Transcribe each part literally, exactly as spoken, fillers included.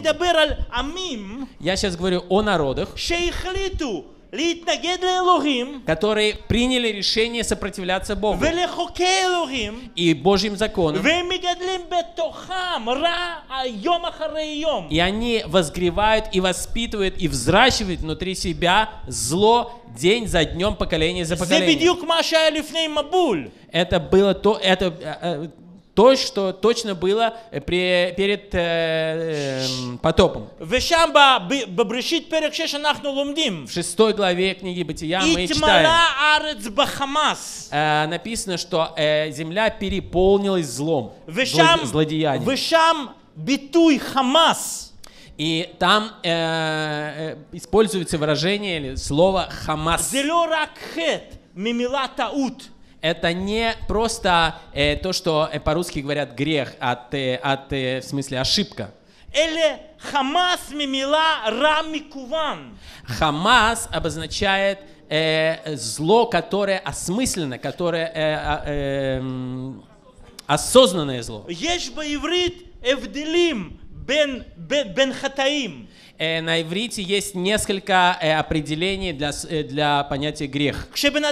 Я сейчас говорю о народах, которые приняли решение сопротивляться Богу и Божьим законам. И они возгревают и воспитывают и взращивают внутри себя зло день за днем, поколение за поколением. Это было то, это то, что точно было при, перед э, э, потопом. В шестой главе книги Бытия мы читаем, э, написано, что э, земля переполнилась злом, злодеянием. И там э, э, используется выражение или слово «хамас». Это не просто э, то, что э, по-русски говорят грех, от, э, от, э, в смысле ошибка. Хамас обозначает э, зло, которое осмысленно, которое э, э, э, осознанное зло. Э, на иврите есть несколько э, определений для, э, для понятия грех.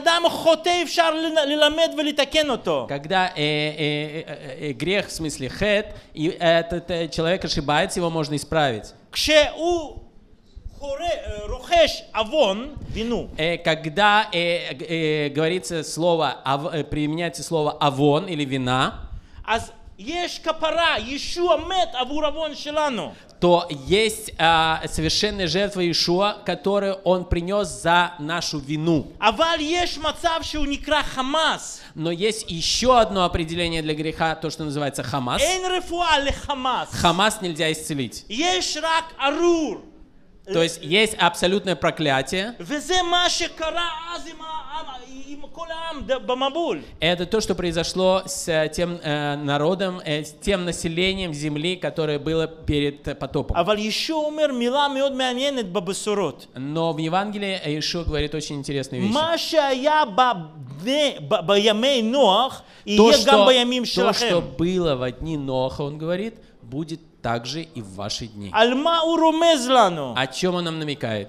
Когда э, э, э, э, грех, в смысле хет, и этот э, человек ошибается, его можно исправить. Э, когда э, э, говорится слово, ав, э, применяется слово авон или вина, то есть а, совершенная жертва Иешуа, которую он принес за нашу вину. Но есть еще одно определение для греха, то, что называется хамас. Хамас нельзя исцелить. То есть есть абсолютное проклятие. Это то, что произошло с тем э, народом, э, с тем населением земли, которое было перед потопом. Но в Евангелии Иешуа говорит очень интересные вещи. То, что, то, что было во дни Ноаха, он говорит, будет также и в ваши дни. О чем он нам намекает?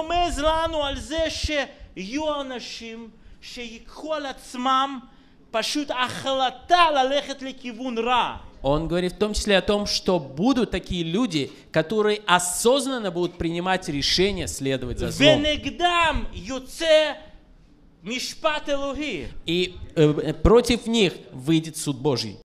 Он говорит в том числе о том, что будут такие люди, которые осознанно будут принимать решение следовать за злом. И э, против них выйдет суд Божий.